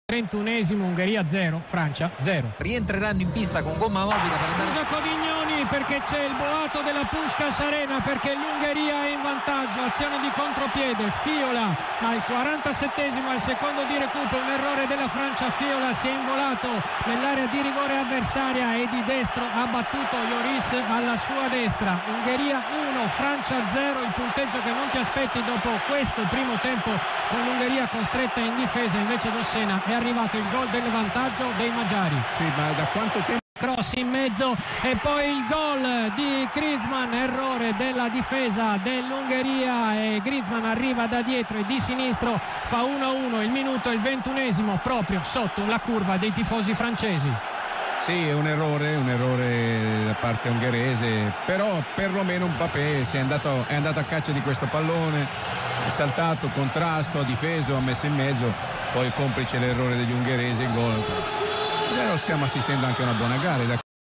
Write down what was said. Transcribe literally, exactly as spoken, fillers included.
trentunesimo, Ungheria zero, Francia zero. Rientreranno in pista con gomma mobile per andare. Scusa Covignoni perché c'è il boato della Puskás Arena, perché l'Ungheria è in vantaggio, azione di contropiede, Fiola al quarantasettesimo, al secondo di recupero, un errore della Francia, Fiola si è involato nell'area di rigore avversaria e di destro ha battuto Lloris alla sua destra. Ungheria uno, Francia zero, il punteggio che non ti aspetti dopo questo primo tempo con l'Ungheria costretta in difesa. Invece Dossena è arrivato il gol del vantaggio dei magiari. Sì, ma da quanto tempo? Cross in mezzo e poi il gol di Griezmann, errore della difesa dell'Ungheria e Griezmann arriva da dietro e di sinistro fa uno a uno. Il minuto è il ventunesimo, proprio sotto la curva dei tifosi francesi. Sì, è un errore, un errore da parte ungherese, però perlomeno Mbappé si è andato, è andato a caccia di questo pallone, è saltato, contrasto, ha difeso, ha messo in mezzo, poi complice l'errore degli ungheresi, il gol. Però stiamo assistendo anche a una buona gara.